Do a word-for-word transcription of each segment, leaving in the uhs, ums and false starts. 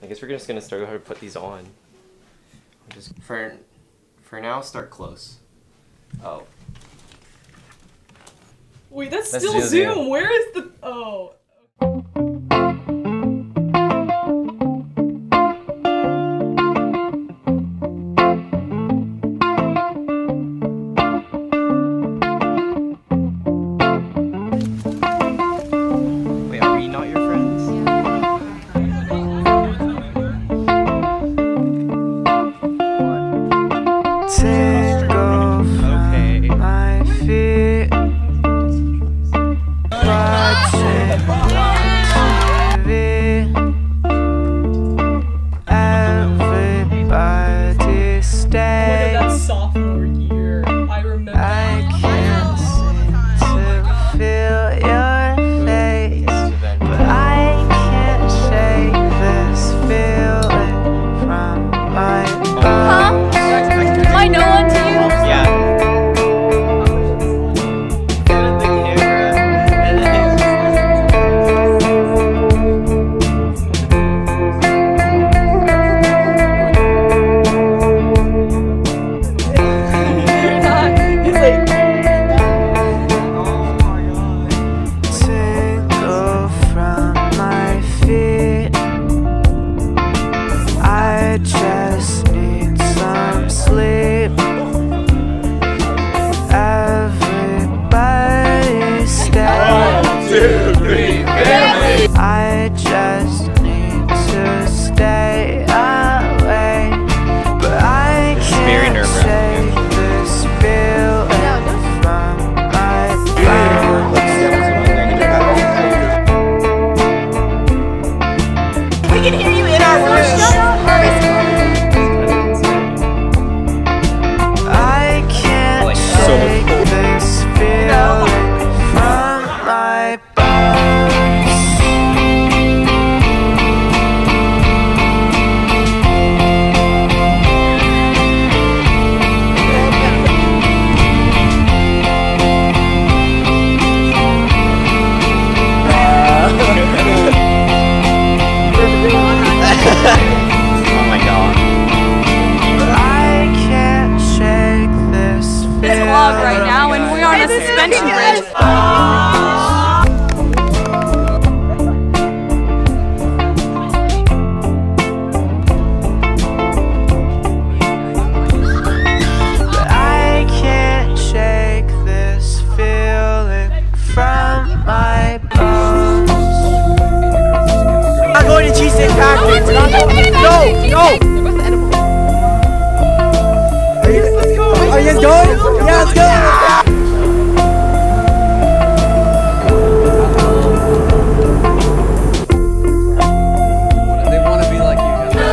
I guess we're just gonna start how to put these on. Just for for now, start close. Oh. Wait, that's That's still Zoom. Zoom. Where is the? Oh. Wait, are we not your friends? Take off Okay. my feet, watching T V. Everybody Oh stay. my god, that's sophomore year. I remember. I can't seem to feel your face, but I can't shake this feeling from my bones. Am I no one to you? Yeah. Tingle from my feet. I just need some sleep. Everybody stay. I just need to stay away, but I very can't nerve-wracking. shake this feeling from my bones. We can hear you in our room. I can't Like, so shake cold. this feeling from my bones. Oh my god. I can't shake this feeling. This vlog right now, and we are on a suspension bridge. I can't shake this feeling from my bones. I'm going to cheesesteak factory. We're not going. No, no. Are you, are you guys going? Yeah, let's go. They want to be like you guys.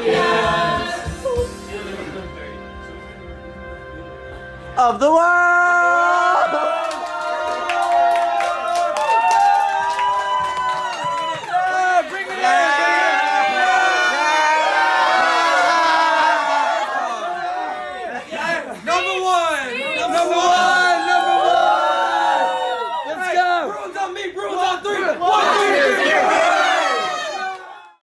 Of the world.